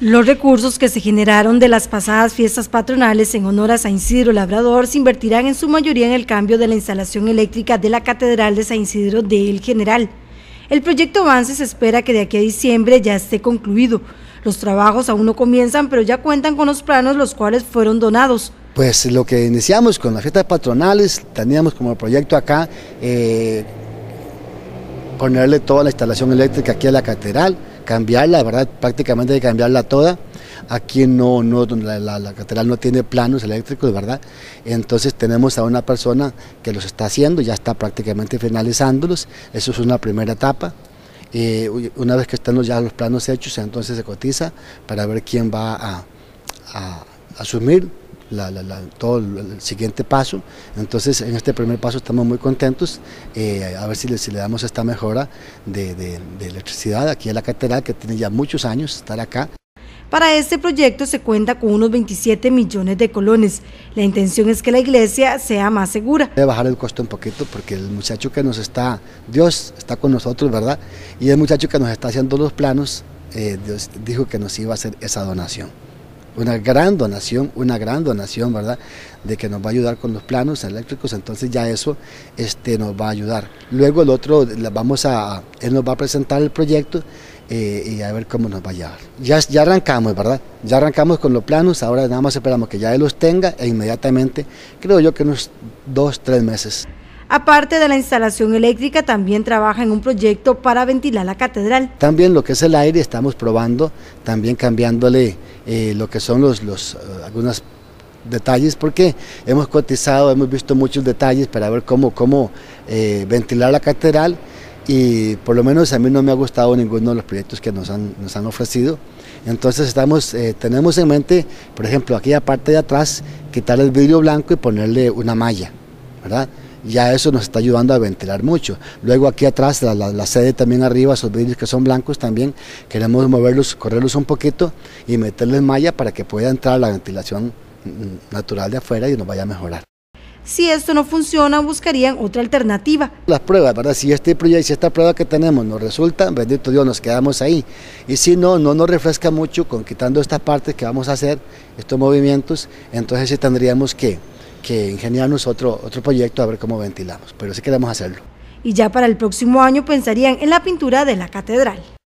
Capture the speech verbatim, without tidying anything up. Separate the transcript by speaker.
Speaker 1: Los recursos que se generaron de las pasadas fiestas patronales en honor a San Isidro Labrador se invertirán en su mayoría en el cambio de la instalación eléctrica de la Catedral de San Isidro de El General. El proyecto Avance se espera que de aquí a diciembre ya esté concluido. Los trabajos aún no comienzan, pero ya cuentan con los planos, los cuales fueron donados.
Speaker 2: Pues lo que iniciamos con las fiestas patronales, teníamos como proyecto acá eh, ponerle toda la instalación eléctrica aquí a la catedral, cambiarla, ¿verdad? Prácticamente hay que cambiarla toda. Aquí no, no la, la, la catedral no tiene planos eléctricos, ¿verdad? Entonces tenemos a una persona que los está haciendo, ya está prácticamente finalizándolos. Eso es una primera etapa. Eh, una vez que estén ya los planos hechos, entonces se cotiza para ver quién va a, a asumir La, la, la, todo el siguiente paso. Entonces en este primer paso estamos muy contentos, eh, a ver si le, si le damos esta mejora de, de, de electricidad aquí a la catedral, que tiene ya muchos años estar acá.
Speaker 1: Para este proyecto se cuenta con unos veintisiete millones de colones. La intención es que la iglesia sea más segura.
Speaker 2: Debe bajar el costo un poquito porque el muchacho que nos está, Dios está con nosotros, ¿verdad? Y el muchacho que nos está haciendo los planos, eh, Dios dijo que nos iba a hacer esa donación. Una gran donación, una gran donación, ¿verdad?, de que nos va a ayudar con los planos eléctricos, entonces ya eso este, nos va a ayudar. Luego el otro, vamos a, él nos va a presentar el proyecto eh, y a ver cómo nos va a llevar. Ya, ya arrancamos, ¿verdad?, ya arrancamos con los planos, ahora nada más esperamos que ya él los tenga e inmediatamente, creo yo que unos dos, tres meses.
Speaker 1: Aparte de la instalación eléctrica, también trabaja en un proyecto para ventilar la catedral.
Speaker 2: También lo que es el aire, estamos probando, también cambiándole eh, lo que son los, los uh, algunos detalles, porque hemos cotizado, hemos visto muchos detalles para ver cómo, cómo eh, ventilar la catedral, y por lo menos a mí no me ha gustado ninguno de los proyectos que nos han, nos han ofrecido. Entonces estamos, eh, tenemos en mente, por ejemplo, aquella parte de atrás, quitar el vidrio blanco y ponerle una malla, ¿verdad? Ya eso nos está ayudando a ventilar mucho. Luego aquí atrás, la, la, la sede también arriba, esos vidrios que son blancos también, queremos moverlos, correrlos un poquito y meterles malla para que pueda entrar la ventilación natural de afuera y nos vaya a mejorar.
Speaker 1: Si esto no funciona, buscarían otra alternativa.
Speaker 2: Las pruebas, ¿verdad? Si este proyecto, si esta prueba que tenemos nos resulta, bendito Dios, nos quedamos ahí. Y si no, no nos refresca mucho con quitando estas partes que vamos a hacer, estos movimientos, entonces sí tendríamos que que ingeniarnos otro, otro proyecto a ver cómo ventilamos, pero sí queremos hacerlo.
Speaker 1: Y ya para el próximo año pensarían en la pintura de la catedral.